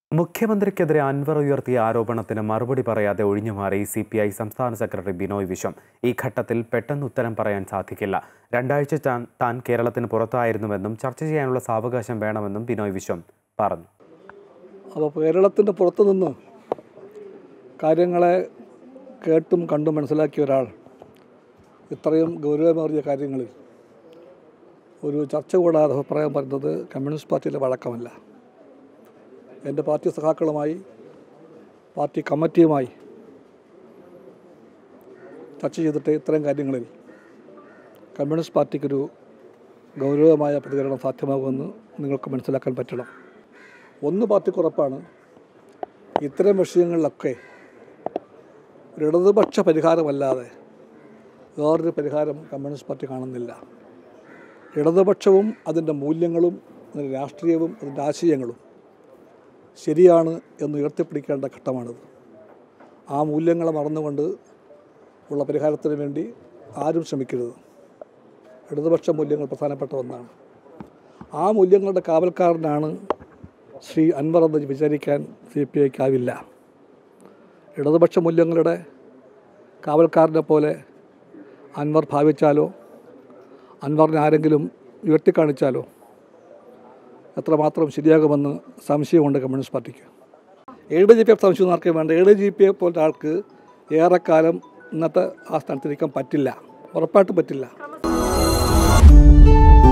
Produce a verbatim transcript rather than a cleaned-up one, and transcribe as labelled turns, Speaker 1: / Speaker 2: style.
Speaker 1: മുഖ്യമന്ത്രിക്കെതിരെ അൻവർ ഉയർത്തിയ ആരോപണത്തിന് മറുപടി പറയാതെ ഒഴിഞ്ഞുമാറി സി പി ഐ സംസ്ഥാന സെക്രട്ടറി ബിനോയ് വിശ്വം. ഈ ഘട്ടത്തിൽ പെട്ടെന്ന് ഉത്തരം പറയാൻ സാധിക്കില്ല. രണ്ടാഴ്ച താൻ കേരളത്തിന് പുറത്തായിരുന്നുവെന്നും ചർച്ച ചെയ്യാനുള്ള സാവകാശം വേണമെന്നും ബിനോയ് വിശ്വം പറഞ്ഞു.
Speaker 2: അപ്പോൾ കേരളത്തിൻ്റെ പുറത്തുനിന്ന് കാര്യങ്ങളെ കേട്ടും കണ്ടും മനസ്സിലാക്കിയ ഒരാൾ ഇത്രയും ഗൗരവമേറിയ കാര്യങ്ങളിൽ ഒരു ചർച്ച കൂടാതെ അഭിപ്രായം പറയുന്നത് കമ്മ്യൂണിസ്റ്റ് പാർട്ടിയിലെ വഴക്കമല്ല. എൻ്റെ പാർട്ടി സഖാക്കളുമായി പാർട്ടി കമ്മിറ്റിയുമായി ചർച്ച ചെയ്തിട്ട് ഇത്തരം കാര്യങ്ങളിൽ കമ്മ്യൂണിസ്റ്റ് പാർട്ടിക്കൊരു ഗൗരവമായ പ്രതികരണം സാധ്യമാകുമെന്ന് നിങ്ങൾക്ക് മനസ്സിലാക്കാൻ പറ്റണം. ഒന്ന് പാർട്ടിക്ക് ഉറപ്പാണ്, ഇത്തരം വിഷയങ്ങളിലൊക്കെ ഒരു ഇടതുപക്ഷ പരിഹാരമല്ലാതെ വേറൊരു പരിഹാരം കമ്മ്യൂണിസ്റ്റ് പാർട്ടി കാണുന്നില്ല. ഇടതുപക്ഷവും അതിൻ്റെ മൂല്യങ്ങളും അതിൻ്റെ രാഷ്ട്രീയവും അതിൻ്റെ ആശയങ്ങളും ശരിയാണ് എന്ന് ഉയർത്തിപ്പിടിക്കേണ്ട ഘട്ടമാണിത്. ആ മൂല്യങ്ങളെ മറന്നുകൊണ്ട് ഉള്ള പരിഹാരത്തിന് വേണ്ടി ആരും ശ്രമിക്കരുത്. ഇടതുപക്ഷ മൂല്യങ്ങൾ പ്രധാനപ്പെട്ട ഒന്നാണ്. ആ മൂല്യങ്ങളുടെ കാവൽക്കാരനാണ് ശ്രീ അൻവർ എന്ന് വിചാരിക്കാൻ സി പി ഐക്കാവില്ല. ഇടതുപക്ഷ മൂല്യങ്ങളുടെ കാവൽക്കാരനെ പോലെ അൻവർ ഭാവിച്ചാലോ അൻവറിനെ ആരെങ്കിലും ഉയർത്തിക്കാണിച്ചാലോ എത്രമാത്രം ശരിയാകുമെന്ന് സംശയമുണ്ട് കമ്മ്യൂണിസ്റ്റ് പാർട്ടിക്ക്. എ ഡി ജി പി എഫ് സംശയം ആർക്കും വേണ്ട. എ ഡി ജി പി എ പോലത്തെ ആൾക്ക് ഏറെക്കാലം ഇന്നത്തെ ആ സ്ഥാനത്തിരിക്കാൻ പറ്റില്ല, ഉറപ്പായിട്ടും പറ്റില്ല.